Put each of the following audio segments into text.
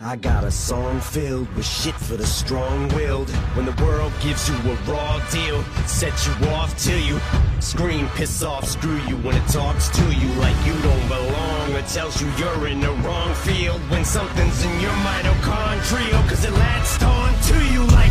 I got a song filled with shit for the strong-willed. When the world gives you a raw deal, set you off till you scream, piss off, screw you. When it talks to you like you don't belong, or tells you you're in the wrong field. When something's in your mitochondrial, cause it latched on to you like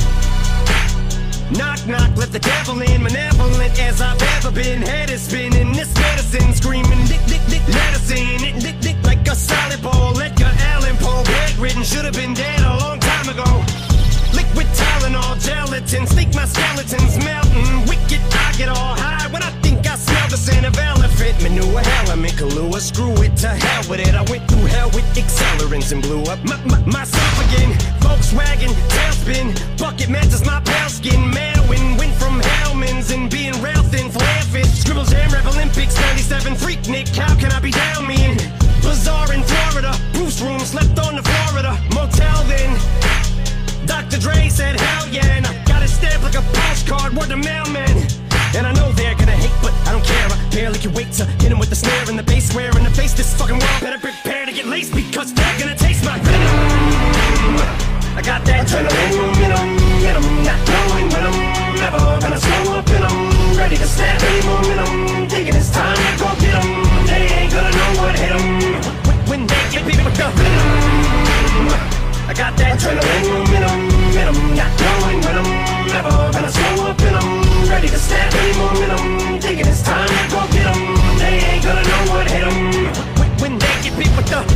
knock, knock, let the devil in. Malevolent as I've ever been. Head is spinning, this medicine screaming, dick, dick, dick, medicine. It dick, dick like a solid ball. Edgar Allan Poe, bedridden, should have been dead a long time ago. Liquid Tylenol, gelatin, sneak my skeletons melting. Wicked, I get all high when I think I smell the scent of elephant manure. Element, Kahlua, screw it, to hell with it. I went through hell with accelerants and blew up myself again. Volkswagen, tailspin, bucket matches my pale skin. Melwin, went from Hellman's and being rail thin, flare fish. Scribble Jam, Rev Olympics, 97, Freak Nick, how can I be down me in? Bazaar in Florida, Bruce room, slept on the Florida motel then. Dr. Dre said hell yeah, and I got it stamped like a postcard, word to mailman. And I know they're gonna hate, but I don't care. I barely can wait to hit 'em with the snare and the bass square in the face. This fucking world better prepare to get laced, because they're gonna taste my venom. I got that adrenaline in 'em, not knowing when I'm never gonna slow up in 'em. Ready to snap any momentum, thinking it's time to go get 'em. They ain't gonna know what hit 'em when they get beat with the venom. I got that adrenaline in 'em, not knowing when I'm never gonna slow up in 'em. Ready to snap any momentum, thinking it's time to go get 'em. They ain't gonna know what hit 'em when they get beat with the.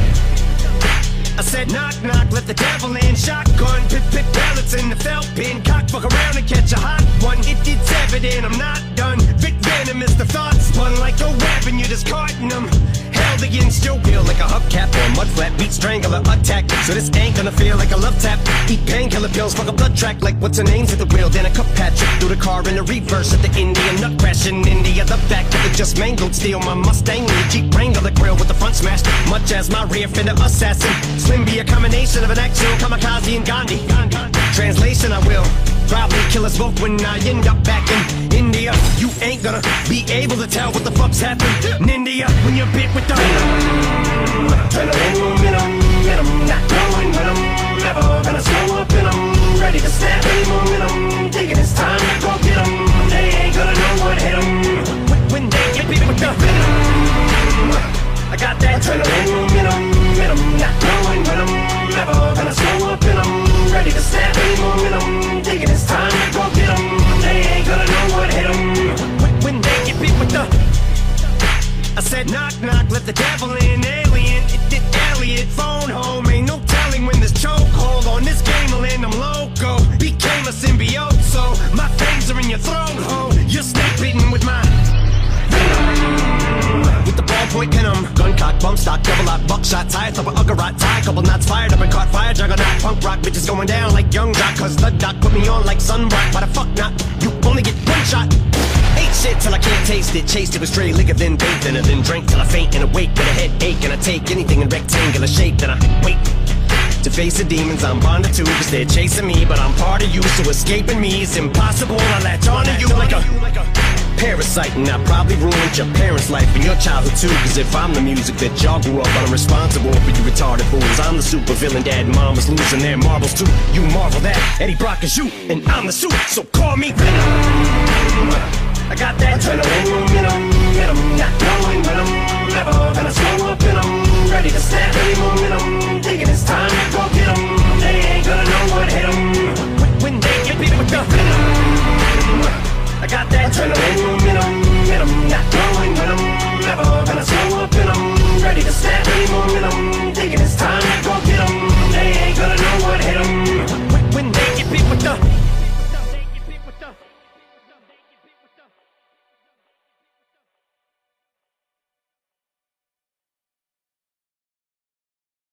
I said knock, knock, let the devil in. Shotgun, pit pellets in the felt pin. Cock, fuck around and catch a hot one. It's evident I'm not done. Vic venomous, the thoughts spun like a weapon. You're discarding them. Held against your will like a hubcap or a mud flat. Beat strangler attack, so this ain't gonna feel like a love tap. Eat painkiller pills, fuck a blood track like what's her name's at the wheel. Then a cup patch through the car in the reverse at the Indian nut crash in India. The back of it just mangled, steal my Mustang and the Jeep Wrangler grill with the front smashed. Much as my rear fender assassin. Slim be a combination of an actual kamikaze and Gandhi. Translation, I will probably kill us both when I end up back in India. You ain't gonna be able to tell what the fuck's happened in India when you're bit with the adrenaline in 'em, not knowing when I'm never gonna slow up in 'em. Ready to snap any momentum, thinking it's time to go get 'em. They ain't gonna know what hit 'em when they get beat with the venom. I got that adrenaline in 'em, not knowing when I'm never gonna slow up in 'em. Ready to snap any momentum, thinking it's time to go get 'em. They ain't gonna know what hit 'em when they get beat with the. I said knock, knock, let the devil in. Alien, it Elliot, phone home. Ain't no telling when this chokehold on this game will end. I'm loco, became a symbiote, so my fangs are in your throat, ho. You're snake bitten with my with the ballpoint venom. Gun cock, bump stock, double up, buckshot, tie, thumper, uggerot, tie, couple knots fired up and caught fire, juggernaut, punk rock, bitches going down like young jock, cause the doc put me on like sunblock. Why the fuck not? You only get one shot. Ate shit till I can't taste it, chased it with stray liquor, then bathed in it, then drank till I faint and awake with a headache, and I take anything in rectangular shape, then I wait to face the demons I'm bonded to, cause they're chasing me, but I'm part of you, so escaping me is impossible. I latch onto you like a parasite, and I probably ruined your parents' life and your childhood too, cause if I'm the music that y'all grew up on, I'm responsible for you retarded fools. I'm the super villain, dad and mom was losing their marbles too. You marvel that Eddie Brock is you, and I'm the suit, so call me Venom. I got that adrenaline in 'em,